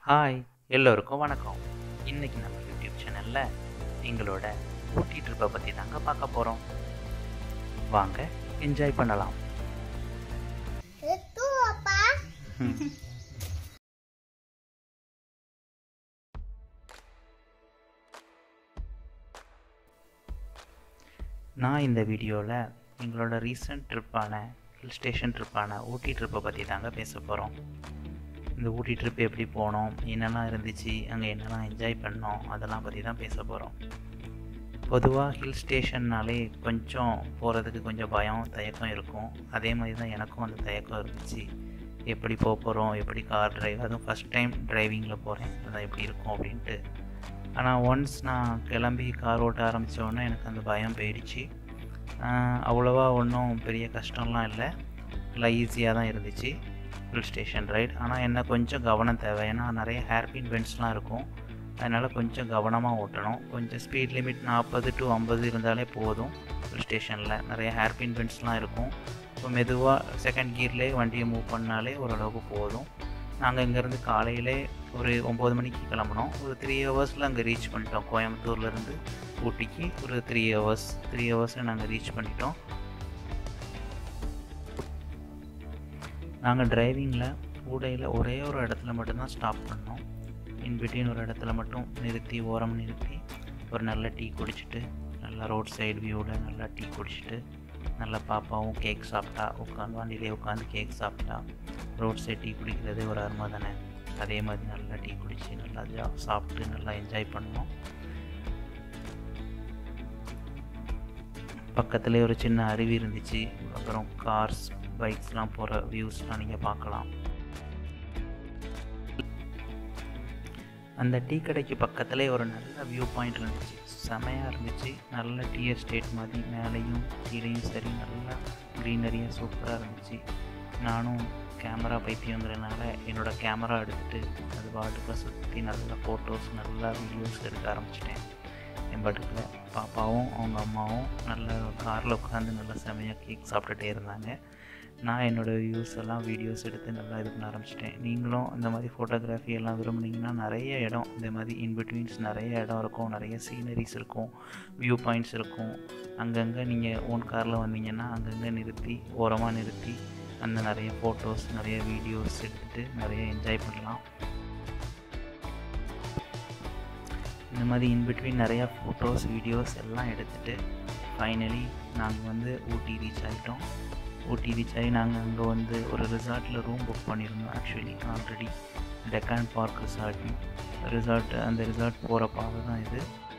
Hi, எல்லோருக்கும் வணக்கம். இன்னைக்கு நம்ம யூடியூப் சேனல்ல எங்களோட ஊட்டி ட்ரிப்பை பற்றி தாங்க பார்க்க போகிறோம். வாங்க என்ஜாய் பண்ணலாம். நான் இந்த வீடியோவில் எங்களோட ரீசன்ட் ட்ரிப்பான ஹில் ஸ்டேஷன் ட்ரிப்பான ஊட்டி ட்ரிப்பை பற்றி தாங்க பேச போகிறோம். இந்த ஊட்டி ட்ரிப் எப்படி போனோம், என்னெல்லாம் இருந்துச்சு, அங்கே என்னெல்லாம் என்ஜாய் பண்ணோம், அதெல்லாம் பற்றி தான் பேச போகிறோம். பொதுவாக ஹில் ஸ்டேஷன்னாலே கொஞ்சம் போகிறதுக்கு கொஞ்சம் பயம் தயக்கம் இருக்கும். அதே மாதிரி தான் எனக்கும் அந்த தயக்கம் இருந்துச்சு. எப்படி போகிறோம், எப்படி கார் டிரைவ், அதுவும் ஃபஸ்ட் டைம் டிரைவிங்கில் போகிறேன், அதான் எப்படி இருக்கும் அப்படின்ட்டு. ஆனால் ஒன்ஸ் நான் கிளம்பி கார் ஓட்ட ஆரம்பித்தோடனே எனக்கு அந்த பயம் போயிடுச்சு. அவ்வளோவா ஒன்றும் பெரிய கஷ்டம்லாம் இல்லை, ஈஸியாக தான் இருந்துச்சு ஹில் ஸ்டேஷன் ரைட். ஆனால் என்ன கொஞ்சம் கவனம் தேவை, ஏன்னா நிறைய ஹேர்பின் பெண்ட்ஸ்லாம் இருக்கும். அதனால் கொஞ்சம் கவனமாக ஓட்டணும். கொஞ்சம் ஸ்பீட் லிமிட் 40 to 50 இருந்தாலே போதும். ஹில் ஸ்டேஷனில் நிறைய ஹேர்பின் பெண்ட்ஸ்லாம் இருக்கும். இப்போ மெதுவாக செகண்ட் கியர்லேயே வண்டியை மூவ் பண்ணாலே ஓரளவுக்கு போதும். நாங்கள் இங்கேருந்து காலையிலே ஒரு 9 மணிக்கு கிளம்பினோம். ஒரு 3 ஹவர்ஸில் அங்கே ரீச் பண்ணிட்டோம். கோயம்புத்தூர்லேருந்து ஊட்டிக்கு ஒரு 3 ஹவர்ஸில் நாங்கள் ரீச் பண்ணிட்டோம். நாங்கள் டிரைவிங்கில் ஊடையில் ஒரே ஒரு இடத்துல மட்டும்தான் ஸ்டாப் பண்ணோம். இன்பிட்வீன் ஒரு இடத்துல மட்டும் நிறுத்தி, ஓரம் நிறுத்தி ஒரு நல்ல டீ குடிச்சிட்டு, நல்லா ரோட் சைடு வியூவில் நல்லா டீ குடிச்சிட்டு, நல்லா பாப்பாவும் கேக் சாப்பிட்டா, வண்டியிலே உட்காந்து கேக் சாப்பிட்டா. ரோட் சைடு டீ குடிக்கிறது ஒரு அருமை தானே. அதே மாதிரி நல்லா டீ குடித்து நல்லா சாப்பிட்டு நல்லா என்ஜாய் பண்ணோம். பக்கத்துலேயே ஒரு சின்ன அருவி இருந்துச்சு. அப்புறம் கார்ஸ், பைக்ஸ்லாம் போகிற வியூஸ்லாம் நீங்கள் பார்க்கலாம். அந்த டீ கடைக்கு பக்கத்துலேயே ஒரு நல்ல வியூ பாயிண்ட் இருந்துச்சு, செமையாக இருந்துச்சு. நல்ல டீ எஸ்டேட் மாதிரி மேலேயும் கீழேயும் சரி நல்லா க்ரீனரியாக சூப்பராக இருந்துச்சு. நானும் கேமரா பைத்தியங்கிறதுனால என்னோடய கேமரா எடுத்துகிட்டு அது பாட்டுக்கு சுற்றி நல்லா ஃபோட்டோஸ் நல்லா வீடியோஸ் எடுக்க ஆரம்பிச்சிட்டேன். என் பாட்டுக்கில் பாப்பாவும் அவங்க அம்மாவும் நல்லா காரில் உட்காந்து நல்லா செமையாக கேக் சாப்பிட்டுட்டே இருந்தாங்க. நான் என்னோடய வியூஸ் எல்லாம் வீடியோஸ் எடுத்து நல்லா இது பண்ண ஆரம்பிச்சிட்டேன். நீங்களும் இந்த மாதிரி ஃபோட்டோகிராஃபி எல்லாம் விரும்புனீங்கன்னா நிறைய இடம் இந்த மாதிரி இன்பிட்வீன்ஸ் நிறைய இடம் இருக்கும், நிறைய சீனரிஸ் இருக்கும், வியூ பாயிண்ட்ஸ் இருக்கும். அங்கங்கே நீங்கள் ஓன் காரில் வந்தீங்கன்னா அங்கங்கே நிறுத்தி, ஓரமாக நிறுத்தி அந்த நிறைய ஃபோட்டோஸ் நிறைய வீடியோஸ் எடுத்துகிட்டு நிறைய என்ஜாய் பண்ணலாம். இந்த மாதிரி இன்பிட்வீன் நிறையா ஃபோட்டோஸ் வீடியோஸ் எல்லாம் எடுத்துகிட்டு ஃபைனலி நாங்கள் ஊட்டி ரீச் ஆகிட்டோம். ஊட்டி ரீச் ஆகி நாங்கள் அங்கே ஒரு ரிசார்ட்டில் ரூம் புக் பண்ணியிருந்தோம். Actually already Deccan park resort அந்த ரிசார்ட் போகிற பாதை தான் இது.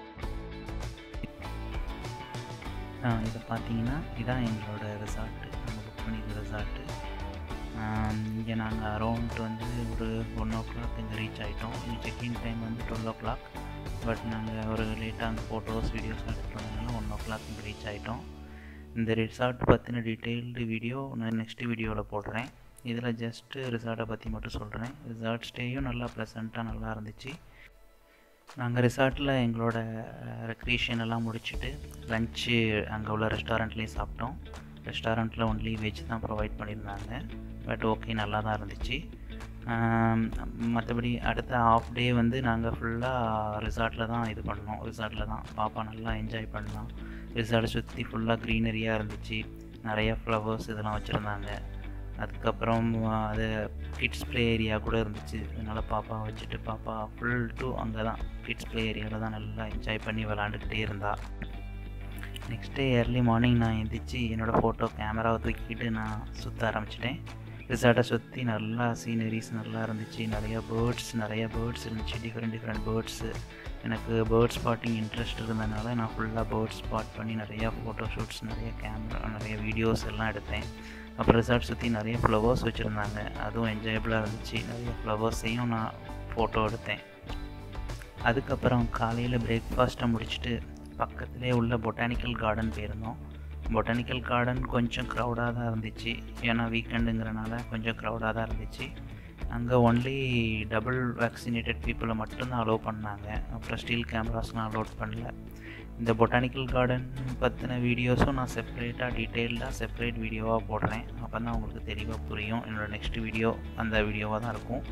இதை பார்த்தீங்கன்னா இதுதான் எங்களோட ரிசார்ட்டு, நாங்கள் புக் பண்ணியிருந்த ரிசார்ட்டு. இங்கே நாங்கள் அரௌண்ட் ஒரு 1 o'clock இங்கே ரீச் ஆகிட்டோம். இங்கே செக்இன் டைம் 12 o'clock. பட் நாங்கள் ஒரு லேட்டாக அங்கே ஃபோட்டோஸ் வீடியோஸ் எடுத்துகிட்டு வந்ததுனால 1 o'clock இங்கே ரீச் ஆகிட்டோம். இந்த ரிசார்ட் பற்றின டீட்டெயில்டு வீடியோ நான் நெக்ஸ்ட் வீடியோவில் போடுறேன். இதில் ஜஸ்ட்டு ரிசார்ட்டை பற்றி மட்டும் சொல்கிறேன். ரிசார்ட் ஸ்டேயும் நல்லா ப்ளசண்ட்டாக நல்லா இருந்துச்சு. நாங்கள் ரிசார்ட்டில் எங்களோட ரெக்ரியேஷன் எல்லாம் முடிச்சுட்டு லன்ச்சு அங்கே உள்ள ரெஸ்டாரண்ட்லேயே சாப்பிட்டோம். ரெஸ்டாரண்ட்டில் ஒன்லி வெஜ் தான் ப்ரொவைட் பண்ணியிருந்தாங்க. பட் ஓகே, நல்லா தான் இருந்துச்சு. மற்றபடி அடுத்த ஹாஃப் டே நாங்கள் ஃபுல்லாக ரிசார்ட்டில் தான் இது பண்ணோம். ரிசார்ட்டில் தான் பாப்பா நல்லா என்ஜாய் பண்ணலாம். ரிசார்ட்டை சுற்றி ஃபுல்லாக க்ரீனரியாக இருந்துச்சு, நிறைய ஃப்ளவர்ஸ் இதெல்லாம் வச்சுருந்தாங்க. அதுக்கப்புறம் அது கிட்ஸ் ப்ளே ஏரியா கூட இருந்துச்சு. அதனால் பாப்பா வச்சுட்டு பாப்பா ஃபுல் டூ அங்கே தான் கிட்ஸ் ப்ளே ஏரியாவில் தான் நல்லா என்ஜாய் பண்ணி விளாண்டுக்கிட்டே இருந்தா. நெக்ஸ்ட் டே ஏர்லி மார்னிங் நான் எழுந்திரிச்சு என்னோடய ஃபோட்டோ கேமராவை தூக்கிட்டு நான் சுற்ற ஆரம்பிச்சிட்டேன். ரிசார்ட்டை சுற்றி நல்லா சீனரிஸ் நல்லா இருந்துச்சு. நிறைய பேர்ட்ஸ் இருந்துச்சு, டிஃப்ரெண்ட் பேர்ட்ஸு. எனக்கு பேர்ட் ஸ்பாட்டிங் இன்ட்ரெஸ்ட் இருந்ததுனால நான் ஃபுல்லாக பேர்ட் ஸ்பாட் பண்ணி நிறையா ஃபோட்டோ ஷூட்ஸ், நிறைய கேமரா, நிறைய வீடியோஸ் எல்லாம் எடுத்தேன். அப்புறம் ரிசார்ட் சுற்றி நிறைய ஃப்ளவர்ஸ் வச்சுருந்தாங்க, அதுவும் என்ஜாயபுளாக இருந்துச்சு. நிறைய ஃப்ளவர்ஸையும் நான் ஃபோட்டோ எடுத்தேன். அதுக்கப்புறம் காலையில் பிரேக்ஃபாஸ்ட்டை முடிச்சுட்டு பக்கத்துலேயே உள்ள பொட்டானிக்கல் கார்டன் போயிருந்தோம். பொட்டானிக்கல் கார்டன் கொஞ்சம் க்ரௌடாக தான் இருந்துச்சு, ஏன்னா வீக்கெண்டுங்கிறனால கொஞ்சம் க்ரௌடாக தான் இருந்துச்சு. அங்கே ஒன்லி டபுள் வேக்சினேட்டட் பீப்புளை மட்டும்தான் அலோவ் பண்ணாங்க. அப்புறம் ஸ்டில் கேமராஸ்லாம் அலோட் பண்ணல. இந்த பொட்டானிக்கல் கார்டன் பற்றின வீடியோஸும் நான் செப்பரேட் வீடியோவாக போடுறேன். அப்போ தான் உங்களுக்கு தெளிவாக புரியும். என்னோடய நெக்ஸ்ட் வீடியோ அந்த வீடியோவாக தான் இருக்கும்.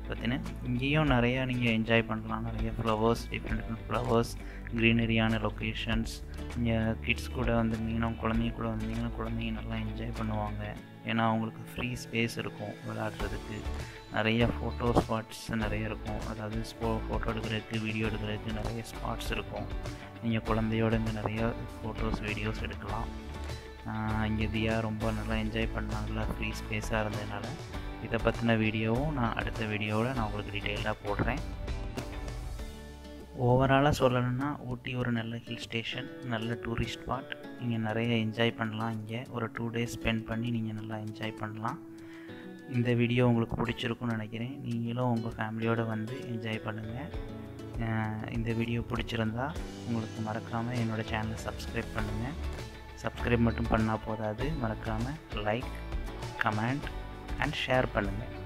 பார்த்தீங்கன்னா இங்கேயும் நிறையா நீங்கள் என்ஜாய் பண்ணலாம். நிறைய ஃப்ளவர்ஸ், டிஃப்ரெண்ட் ஃப்ளவர்ஸ், க்ரீனரியான லொக்கேஷன்ஸ். இங்கே கிட்ஸ் கூட வந்திருந்தீங்கன்னா, குழந்தைங்க கூட வந்திங்கன்னா குழந்தைங்க நல்லா என்ஜாய் பண்ணுவாங்க. ஏன்னா அவங்களுக்கு ஃப்ரீ ஸ்பேஸ் இருக்கும் விளையாடுறதுக்கு. நிறைய ஃபோட்டோ ஸ்பாட்ஸ் நிறைய இருக்கும். அதாவது ஃபோட்டோ எடுக்கிறதுக்கு, வீடியோ எடுக்கிறதுக்கு நிறைய ஸ்பாட்ஸ் இருக்கும். நீங்கள் குழந்தையோடு இங்கே நிறைய ஃபோட்டோஸ், வீடியோஸ் எடுக்கலாம். இங்கே தியா ரொம்ப நல்லா என்ஜாய் பண்ணாங்க. நல்லா ஃப்ரீ ஸ்பேஸாக இருந்ததுனால இதை பற்றின வீடியோவும் நான் அடுத்த வீடியோவில் நான் உங்களுக்கு டீட்டெயிலாக போடுறேன். ஓவராலாக சொல்லணும்னா ஊட்டி ஒரு நல்ல ஹில் ஸ்டேஷன், நல்ல டூரிஸ்ட் ஸ்பாட். நீங்கள் நிறைய என்ஜாய் பண்ணலாம். இங்கே ஒரு 2 days ஸ்பெண்ட் பண்ணி நீங்கள் நல்லா என்ஜாய் பண்ணலாம். இந்த வீடியோ உங்களுக்கு பிடிச்சிருக்குன்னு நினைக்கிறேன். நீங்களும் உங்கள் ஃபேமிலியோடு வந்து என்ஜாய் பண்ணுங்கள். இந்த வீடியோ பிடிச்சிருந்தா உங்களுக்கு மறக்காமல் என்னோடய சேனலை சப்ஸ்கிரைப் பண்ணுங்கள். சப்ஸ்கிரைப் மட்டும் பண்ணால் போதாது, மறக்காமல் லைக், கமெண்ட் அண்ட் ஷேர் பண்ணுங்கள்.